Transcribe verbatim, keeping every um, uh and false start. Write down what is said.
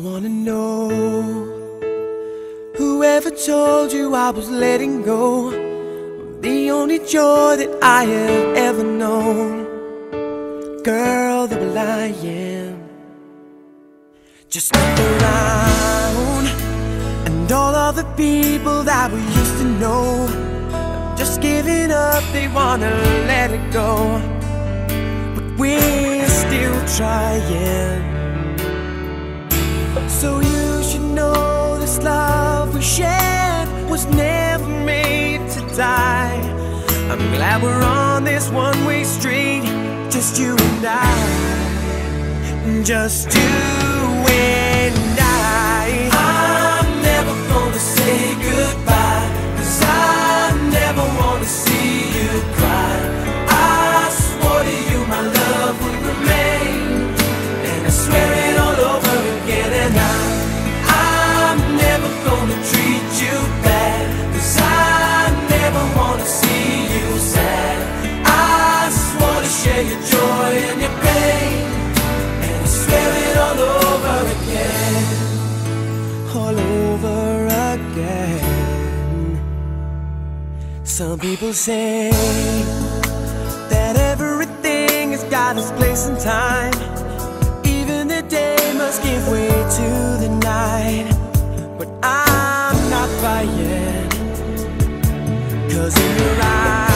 wanna know, whoever told you I was letting go of the only joy that I have ever known? Girl, they were lying. Just look around, and all of the people that we used to know have just giving up, they wanna let it go. But we're still trying. So you should know this love we shared was never made to die. I'm glad we're on this one-way street, just you and I, just you and I. I'm never gonna say goodbye, 'cause I never wanna see you cry. I swore to you my love would remain, and I swear it all over again. And I, I'm never gonna treat you bad, 'cause I never wanna see you sad. I swore to share your joy and your pain, and I swear it all over again, all over again. Some people say that everything has got its place and time. Even the day must give way to the night. But I'm not buying, 'cause in your eyes